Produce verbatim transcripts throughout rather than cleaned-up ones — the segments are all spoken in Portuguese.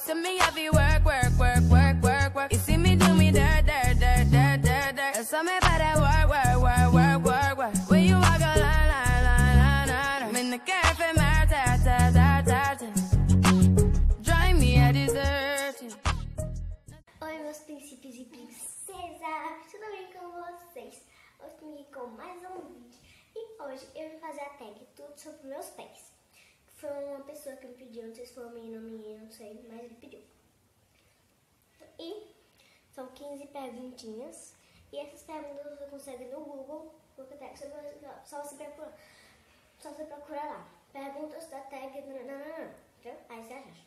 to me I be work, work, work, work, work, work. You see me do me dirt, dirt, dirt, dirt, dirt, dirt. And so me by that work, work, work, work, work, work. When you walk a line, line, line, line, line. I'm in the cafe, my ta, ta, ta, ta, ta. Drive me a dessert. Oi, meus príncipes e princesas, tudo bem com vocês? Hoje estou aqui com mais um vídeo e hoje eu vou fazer a tag tudo sobre meus pés. Foi uma pessoa que me pediu, não sei se foi um menino ou menina, não sei, mas ele pediu. E são quinze perguntinhas e essas perguntas você consegue no Google, Google Tag, só você procurar, só você procurar lá. Perguntas da tag, nananana, entendeu? Aí você acha.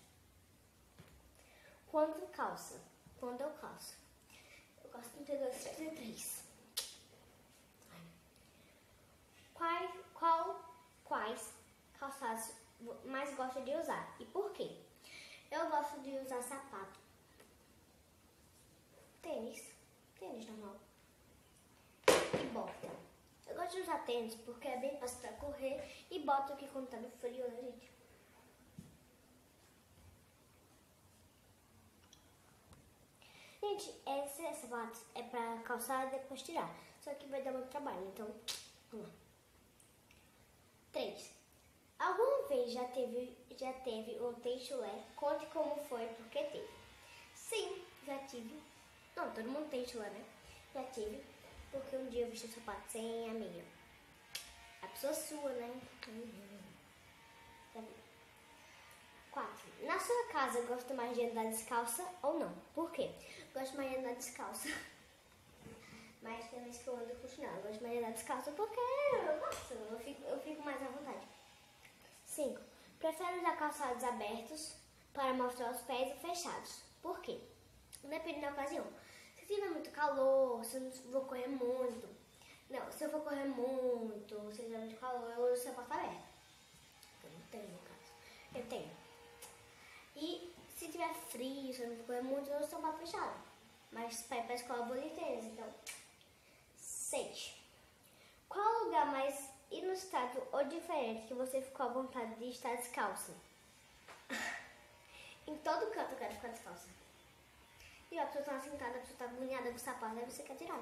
Quando calça? Quando eu calço? Eu gosto de trinta e dois, trinta e três. Quais, qual, quais calçados mais gosta de usar e por quê? Eu gosto de usar sapato, tênis, tênis normal e bota. Eu gosto de usar tênis porque é bem fácil pra correr e bota aqui quando tá no frio, né, gente? Gente, esse sapato é pra calçar e depois tirar, só que vai dar muito trabalho, então vamos lá. três. Alguma vez já teve, já teve um chulé? Conte como foi, porque teve. Sim, já tive. Não, todo mundo tem chulé, né? Já tive, porque um dia eu vesti o sapato sem a meia. A pessoa sua, né? Já vi. quatro. Na sua casa, gosta mais de andar descalça ou não? Por quê? Gosto mais de andar descalça. Mas tem vezes que eu ando com chinelo. Eu gosto mais de andar descalça porque eu gosto. Eu fico, eu fico mais à vontade. cinco. Prefere usar calçados abertos para mostrar os pés e fechados. Por quê? Depende da ocasião. Se tiver muito calor, se eu não vou correr muito. Não, se eu for correr muito, se tiver muito calor, eu uso sapato aberto. Eu não tenho, no caso. Eu tenho. E se tiver frio, se eu não for correr muito, eu uso sapato fechado. Mas para ir para a escola eu vou de tênis, então. seis. Qual o lugar mais inusitado ou diferente que você ficou à vontade de estar descalça? Em todo canto eu quero ficar descalça. E a pessoa tá sentada, a pessoa tá agoniada com o sapato, aí você quer tirar.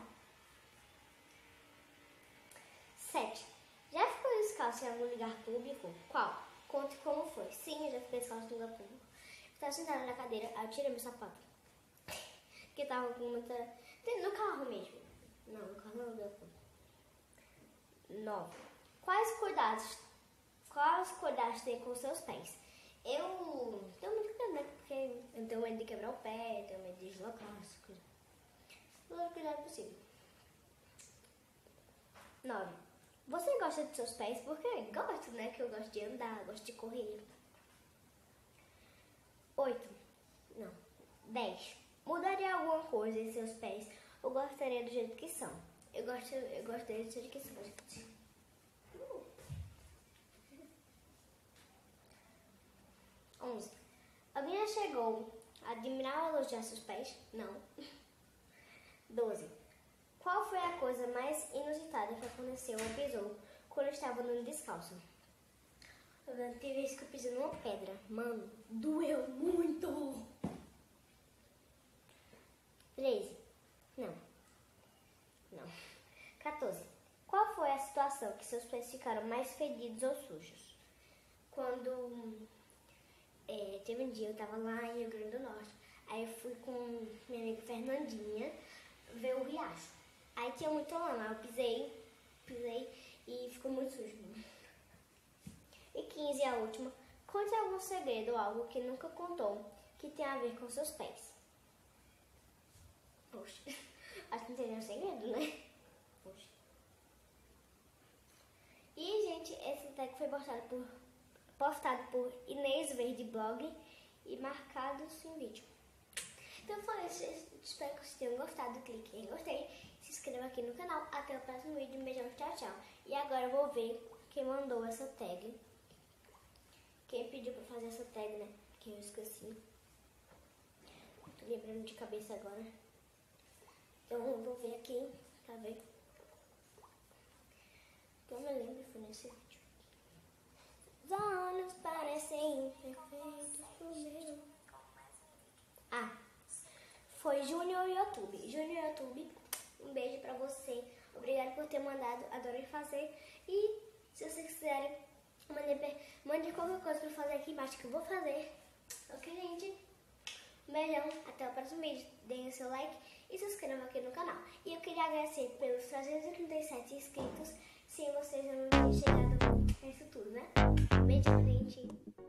sete. Já ficou descalço em algum lugar público? Qual? Conte como foi. Sim, eu já fiquei descalço em lugar público. Eu estava sentada na cadeira, aí eu tirei meu sapato. Porque tava com muita... No carro mesmo. Não, no carro não deu conta. nove. Quais cuidados, quais cuidados tem com seus pés? Eu tenho muito cuidado, né? Porque eu tenho medo de quebrar o pé, tenho medo de deslocar, essas coisas. Todo cuidado possível. nove. Você gosta de seus pés? Porque eu gosto, né? Que eu gosto de andar, gosto de correr. oito. Não. dez. Mudaria alguma coisa em seus pés ou gostaria do jeito que são? Eu gosto, eu gostaria do jeito que são, gente. onze. Alguém já chegou a admirar ou elogiar seus pés? Não. doze. Qual foi a coisa mais inusitada que aconteceu ou pisou quando estava andando descalço? Teve vez que eu pisei numa pedra. Mano, doeu muito. treze. Não. Não. quatorze. Qual foi a situação que seus pés ficaram mais fedidos ou sujos? Quando... É, teve um dia, eu tava lá em Rio Grande do Norte, aí eu fui com minha amiga Fernandinha ver o riacho. Aí tinha muito lama, eu pisei, pisei e ficou muito sujo. E quinze, a última. Conte algum segredo ou algo que nunca contou que tem a ver com seus pés. Poxa, acho que não tem nenhum segredo, né? Poxa. E, gente, esse tag foi postado por... postado por Inês Verde Blog e marcado em vídeo. Então foi isso, espero que vocês tenham gostado, clique em gostei, se inscreva aqui no canal, até o próximo vídeo, um beijão, tchau, tchau. E agora eu vou ver quem mandou essa tag, quem pediu pra fazer essa tag, né, que eu esqueci, tô lembrando de cabeça agora, então eu vou ver aqui, pra ver, que eu me lembro, foi nesse vídeo. Os olhos parecem perfeitos pro meu. YouTube. Júnior YouTube, um beijo pra você. Obrigada por ter mandado, adorei fazer. E se vocês quiserem, mande, mande qualquer coisa pra fazer aqui embaixo que eu vou fazer. Ok, gente? Um beijão, até o próximo vídeo. Deem o seu like e se inscrevam aqui no canal. E eu queria agradecer pelos trezentos e trinta e sete inscritos. Sem vocês eu não teria chegado a isso tudo, né? Beijo, gente.